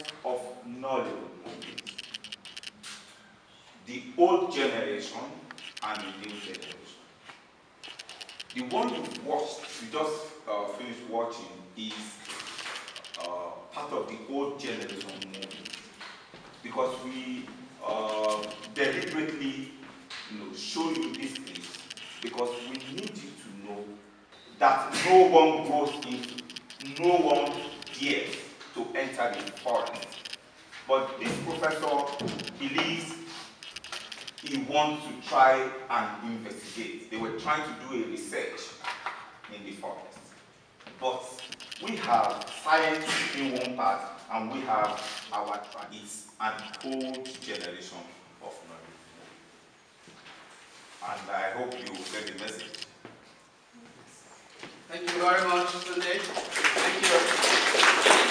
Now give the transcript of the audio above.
of Nollywood movies. The old generation and the new generation. The one you watched, you just finished watching, is part of the old generation movie, because we deliberately show you this place because we need you to know that no one goes into, no one dares to enter the forest. But this professor believes he wants to try and investigate. They were trying to do a research in the forest. But we have science in one part, and we have our it's an old generation of knowledge. And I hope you will get the message. Thank you very much, Tunde. Thank you.